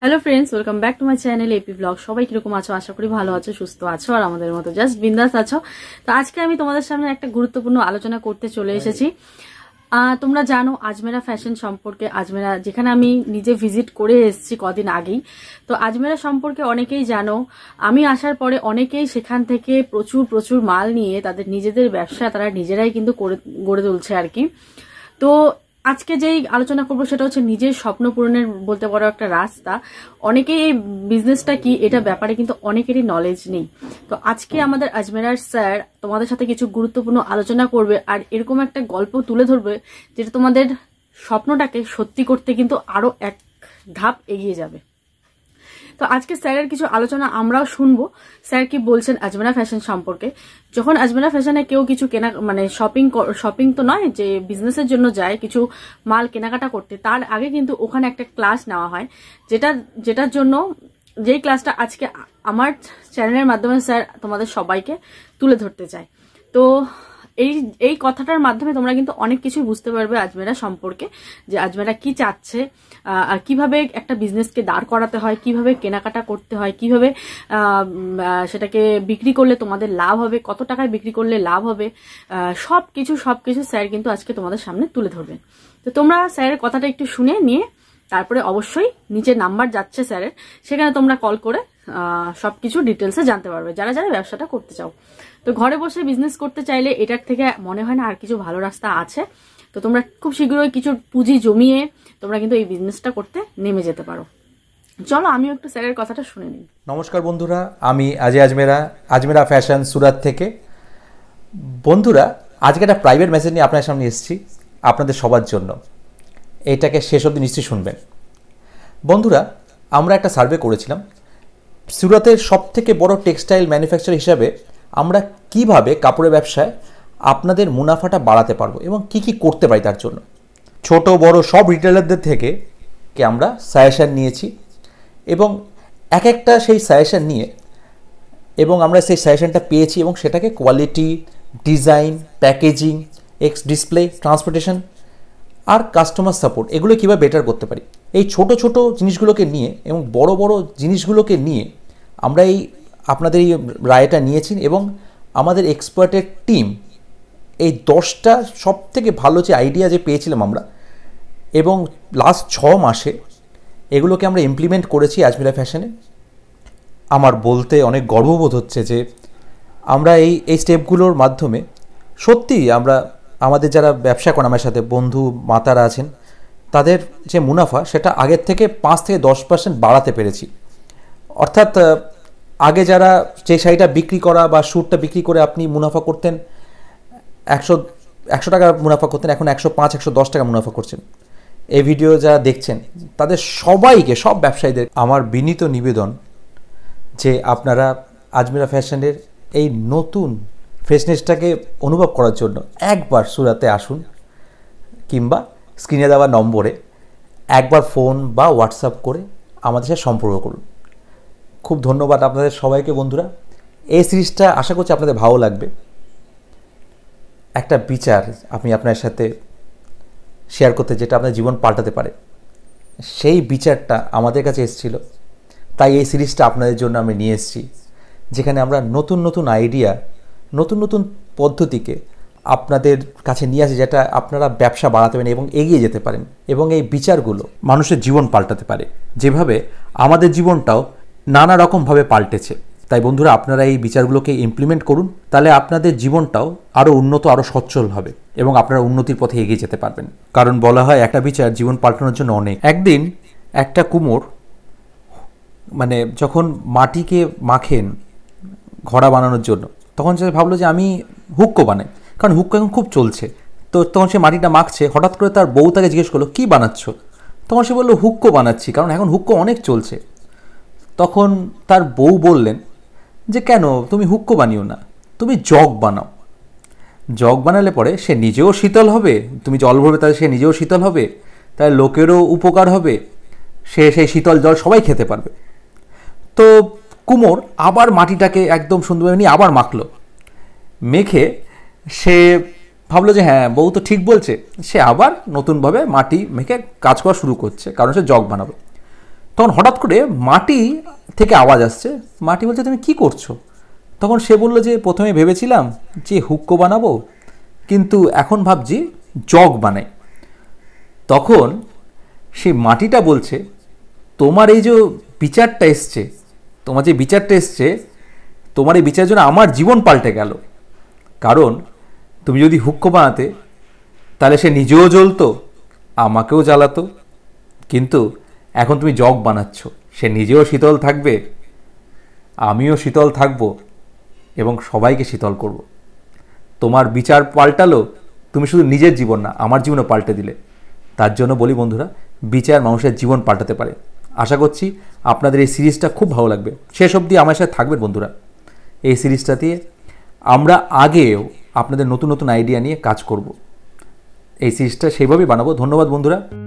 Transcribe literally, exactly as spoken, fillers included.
Hello friends, welcome back to my channel AP blog. সবাই কিরকম আছো? আশা করি ভালো আছো, সুস্থ আছো আর আমাদের মতো জাস্ট বিন্দাস আছো। তো আজকে আমি তোমাদের সামনে একটা গুরুত্বপূর্ণ আলোচনা করতে চলে এসেছি। তোমরা জানো আজমেরা ফ্যাশন সম্পর্কে, আজমেরা যেখানে আমি নিজে ভিজিট করে এসেছি কদিন আগেই। তো আজমেরা সম্পর্কে অনেকেই জানো। আমি আসার পরে অনেকেই সেখান থেকে প্রচুর প্রচুর মাল নিয়ে তাদের নিজেদের ব্যবসা তারা নিজেরাই কিন্তু করে গড়ে তুলছে আর কি। তো আজকে যেই আলোচনা করবো সেটা হচ্ছে নিজের স্বপ্ন পূরণের বলতে পারো একটা রাস্তা। অনেকেই এই বিজনেসটা কি এটা ব্যাপারে কিন্তু অনেকেরই নলেজ নেই। তো আজকে আমাদের আজমেরার স্যার তোমাদের সাথে কিছু গুরুত্বপূর্ণ আলোচনা করবে আর এরকম একটা গল্প তুলে ধরবে যেটা তোমাদের স্বপ্নটাকে সত্যি করতে কিন্তু আরো এক ধাপ এগিয়ে যাবে। তো আজকে স্যারের কিছু আলোচনা আমরাও শুনবো। স্যার কি বলছেন আজমেরা ফ্যাশন সম্পর্কে। যখন আজমেরা ফ্যাশনে কেউ কিছু কেনা মানে শপিং শপিং তো নয়, যে বিজনেসের জন্য যায় কিছু মাল কেনাকাটা করতে, তার আগে কিন্তু ওখানে একটা ক্লাস নেওয়া হয়, যেটা যেটার জন্য যেই ক্লাসটা আজকে আমার চ্যানেলের মাধ্যমে স্যার তোমাদের সবাইকে তুলে ধরতে চায়। তো এই এই কথাটার মাধ্যমে তোমরা কিন্তু অনেক কিছু বুঝতে পারবে আজমেরা সম্পর্কে, যে আজমেরা কি চাচ্ছে, আর কিভাবে একটা বিজনেসকে দাঁড় করাতে হয়, কিভাবে কেনাকাটা করতে হয়, কিভাবে সেটাকে বিক্রি করলে তোমাদের লাভ হবে, কত টাকায় বিক্রি করলে লাভ হবে, সব কিছু সব কিছু স্যার কিন্তু আজকে তোমাদের সামনে তুলে ধরবেন। তো তোমরা স্যারের কথাটা একটু শুনে নিয়ে তারপরে অবশ্যই নিচে নাম্বার যাচ্ছে স্যারের, সেখানে তোমরা কল করে সবকিছু ডিটেলসে জানতে পারবে যারা যারা ব্যবসাটা করতে চাও। তো ঘরে বসে বিজনেস করতে চাইলে এটার থেকে মনে হয় না আর কিছু ভালো রাস্তা আছে। তো তোমরা খুব শীঘ্রই কিছু পুঁজি জমিয়ে তোমরা কিন্তু এই বিজনেসটা করতে নেমে যেতে পারো। চলো আমিও একটু স্যারের কথাটা শুনে নিই। নমস্কার বন্ধুরা, আমি আজি আজমেরা আজমেরা ফ্যাশন সুরাত থেকে। বন্ধুরা, আজকে একটা প্রাইভেট মেসেজ নিয়ে আপনার সামনে এসেছি আপনাদের সবার জন্য। এইটাকে শেষ অবধি নিশ্চয়ই শুনবেন। বন্ধুরা, আমরা একটা সার্ভে করেছিলাম সুরাতের সব থেকে বড় টেক্সটাইল ম্যানুফ্যাকচার হিসাবে আমরা কিভাবে কাপড়ের ব্যবসায় আপনাদের মুনাফাটা বাড়াতে পারবো এবং কি কি করতে পারি তার জন্য। ছোট বড় সব রিটেলারদের থেকে কে আমরা সাজেশন নিয়েছি এবং এক একটা সেই সাজেশন নিয়ে এবং আমরা সেই সাজেশনটা পেয়েছি এবং সেটাকে কোয়ালিটি, ডিজাইন, প্যাকেজিং, এক্স ডিসপ্লে, ট্রান্সপোর্টেশন আর কাস্টমার সাপোর্ট এগুলো কীভাবে বেটার করতে পারি, এই ছোট ছোট জিনিসগুলোকে নিয়ে এবং বড় বড় জিনিসগুলোকে নিয়ে আমরা এই আপনাদের এই রায়টা নিয়েছি এবং আমাদের এক্সপার্টের টিম এই দশটা সব থেকে ভালো যে আইডিয়া যে পেয়েছিলাম আমরা এবং লাস্ট ছ মাসে এগুলোকে আমরা ইমপ্লিমেন্ট করেছি আজমেরা ফ্যাশনে। আমার বলতে অনেক গর্ববোধ হচ্ছে যে আমরা এই এই স্টেপগুলোর মাধ্যমে সত্যিই আমরা আমাদের যারা ব্যবসা করেন আমার সাথে বন্ধু মাতারা আছেন তাদের যে মুনাফা সেটা আগের থেকে পাঁচ থেকে দশ পার্সেন্ট বাড়াতে পেরেছি। অর্থাৎ আগে যারা যে শাড়িটা বিক্রি করা বা স্যুটটা বিক্রি করে আপনি মুনাফা করতেন একশো একশো টাকা মুনাফা করতেন, এখন একশো পাঁচ একশো দশ টাকা মুনাফা করছেন। এই ভিডিও যারা দেখছেন তাদের সবাইকে, সব ব্যবসায়ীদের আমার বিনীত নিবেদন যে আপনারা আজমেরা ফ্যাশনের এই নতুন ফ্রেশনেসটাকে অনুভব করার জন্য একবার সুরাতে আসুন কিংবা স্ক্রিনে দেওয়া নম্বরে একবার ফোন বা হোয়াটসঅ্যাপ করে আমাদের সাথে সম্পর্ক করুন। খুব ধন্যবাদ আপনাদের সবাইকে বন্ধুরা। এই সিরিজটা আশা করছি আপনাদের ভালো লাগবে। একটা বিচার আমি আপনার সাথে শেয়ার করতে যেটা আপনার জীবন পাল্টাতে পারে, সেই বিচারটা আমাদের কাছে এসেছিল, তাই এই সিরিজটা আপনাদের জন্য আমি নিয়ে এসেছি, যেখানে আমরা নতুন নতুন আইডিয়া, নতুন নতুন পদ্ধতিকে আপনাদের কাছে নিয়ে আসি, যেটা আপনারা ব্যবসা বাড়াতে পারেন এবং এগিয়ে যেতে পারেন এবং এই বিচারগুলো মানুষের জীবন পাল্টাতে পারে, যেভাবে আমাদের জীবনটাও নানা রকমভাবে পাল্টেছে। তাই বন্ধুরা, আপনারা এই বিচারগুলোকে ইমপ্লিমেন্ট করুন, তাহলে আপনাদের জীবনটাও আরও উন্নত, আরও সচ্ছল হবে এবং আপনারা উন্নতির পথে এগিয়ে যেতে পারবেন। কারণ বলা হয় একটা বিচার জীবন পাল্টানোর জন্য অনেক। একদিন একটা কুমোর মানে যখন মাটিকে মাখেন ঘোড়া বানানোর জন্য, তখন সে ভাবলো যে আমি হুক্কো বানাই, কারণ হুক্কো এখন খুব চলছে। তো তখন সে মাটিটা মাখছে, হঠাৎ করে তার বউ তাকে জিজ্ঞেস করলো কী বানাচ্ছ? তখন সে বললো হুক্কো বানাচ্ছি, কারণ এখন হুক্কো অনেক চলছে। তখন তার বউ বললেন যে কেন তুমি হুক্কো বানিও না, তুমি জগ বানাও। জগ বানালে পরে সে নিজেও শীতল হবে, তুমি জল ভরবে তাহলে সে নিজেও শীতল হবে, তাহলে লোকেরও উপকার হবে, সে সেই শীতল জল সবাই খেতে পারবে। তো কুমোর আবার মাটিটাকে একদম সুন্দরভাবে নিয়ে আবার মাখলো। মেখে সে ভাবলো যে হ্যাঁ বউ তো ঠিক বলছে, সে আবার নতুনভাবে মাটি মেখে কাজ করা শুরু করছে, কারণ সে জগ বানাবে। তখন হঠাৎ করে মাটি থেকে আওয়াজ আসছে। মাটি বলছে, তুমি কি করছো? তখন সে বলল যে প্রথমে ভেবেছিলাম যে হুক্কো বানাবো, কিন্তু এখন ভাবছি জগ বানাই। তখন সেই মাটিটা বলছে, তোমার এই যে বিচারটা এসছে, তোমার যে বিচারটা এসছে, তোমার এই বিচারের জন্য আমার জীবন পাল্টে গেল। কারণ তুমি যদি হুক্কো বানাতে, তাহলে সে নিজেও জ্বলতো, আমাকেও জ্বালাতো। কিন্তু এখন তুমি জগ বানাচ্ছ, সে নিজেও শীতল থাকবে, আমিও শীতল থাকব, এবং সবাইকে শীতল করব। তোমার বিচার পাল্টালো, তুমি শুধু নিজের জীবন না, আমার জীবনও পাল্টে দিলে। তার জন্য বলি বন্ধুরা, বিচার মানুষের জীবন পাল্টাতে পারে। আশা করছি আপনাদের এই সিরিজটা খুব ভালো লাগবে। শেষ অবধি আমার সাথে থাকবেন বন্ধুরা। এই সিরিজটা দিয়ে আমরা আগেও আপনাদের নতুন নতুন আইডিয়া নিয়ে কাজ করব। এই সিরিজটা সেইভাবেই বানাবো। ধন্যবাদ বন্ধুরা।